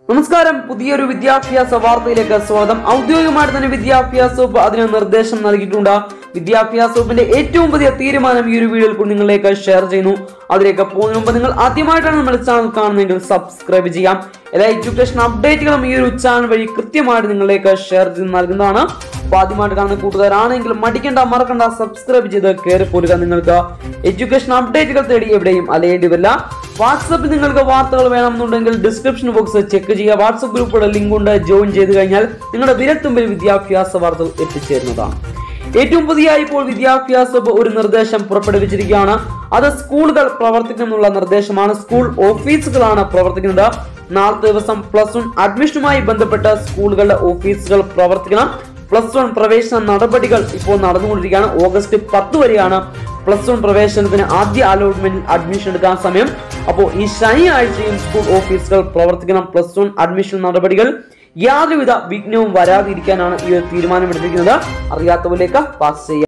നമസ്കാരം. പുതിയൊരു വിദ്യാഭ്യാസ വാർത്തയിലേക്ക് സ്വാഗതം. ഔദ്യോഗികമായിട്ട് തന്നെ വിദ്യാഭ്യാസ വകുപ്പ് അതിന് നിർദ്ദേശം നൽകിയിട്ടുണ്ട്. വിദ്യാഭ്യാസ വകുപ്പിന്റെ ഏറ്റവും പുതിയ തീരുമാനം ഈ ഒരു വീഡിയോയിൽ നിങ്ങളിലേക്ക് ഷെയർ ചെയ്യുന്നു. അതിലേക്ക് പോകുന്നതിന് മുമ്പ് നിങ്ങൾ ആദ്യമായിട്ടാണ് നമ്മുടെ ചാനൽ കാണുന്നതെങ്കിൽ സബ്സ്ക്രൈബ് ചെയ്യാം. എല്ലാ എഡ്യൂക്കേഷൻ അപ്ഡേറ്റുകളും ഈ ഒരു ചാനൽ വഴി കൃത്യമായിട്ട് നിങ്ങളിലേക്ക് ഷെയർ ചെയ്ത് നൽകുന്നതാണ്. അപ്പോൾ ആദ്യമായിട്ട് കാണുന്ന കൂട്ടുകാരാണെങ്കിൽ മറക്കണ്ട സബ്സ്ക്രൈബ് ചെയ്ത് കയറി പോരുക. നിങ്ങൾക്ക് എഡ്യൂക്കേഷൻ അപ്ഡേറ്റുകൾ തേടി എവിടെയും അലയേണ്ടി വരില്ല. വാട്സാപ്പിൽ നിങ്ങൾക്ക് വാർത്തകൾ വേണമെന്നുണ്ടെങ്കിൽ ഡിസ്ക്രിപ്ഷൻ ബോക്സ് ചെക്ക് ചെയ്യുക. വാട്സാപ്പ് ഗ്രൂപ്പുകളുടെ ലിങ്ക് കൊണ്ട് ജോയിൻ ചെയ്ത് കഴിഞ്ഞാൽ നിങ്ങളുടെ വിരൽത്തുമ്പിൽ വിദ്യാഭ്യാസ വാർത്തകൾ എത്തിച്ചേരുന്നതാണ്. ഏറ്റവും പുതിയ ഇപ്പോൾ വിദ്യാഭ്യാസ വകുപ്പ് ഒരു നിർദ്ദേശം പുറപ്പെടുവിച്ചിരിക്കുകയാണ്. അത് സ്കൂളുകൾ പ്രവർത്തിക്കുന്നുള്ള നിർദ്ദേശമാണ്. സ്കൂൾ ഓഫീസുകളാണ് പ്രവർത്തിക്കുന്നത്. നാളത്തെ ദിവസം +1 അഡ്മിഷനുമായി ബന്ധപ്പെട്ട സ്കൂളുകളുടെ ഓഫീസുകൾ പ്രവർത്തിക്കണം. +1 പ്രവേശന നടപടികൾ ഇപ്പോൾ നടന്നുകൊണ്ടിരിക്കുകയാണ്. ഓഗസ്റ്റ് 10 വരെയാണ് +1 പ്രവേശനത്തിന് ആദ്യ അലോട്ട്മെന്റിൽ അഡ്മിഷൻ എടുക്കാൻ സമയം. അപ്പോൾ ഈ ശനിയാഴ്ചയും സ്കൂൾ ഓഫീസുകൾ പ്രവർത്തിക്കണം. +1 അഡ്മിഷൻ നടപടികൾ യാതൊരുവിധ വിഘ്നവും വരാതിരിക്കാനാണ് ഈ ഒരു തീരുമാനം എടുത്തിരിക്കുന്നത്. അറിയാത്തവരിലേക്ക് പാസ് ചെയ്യാം.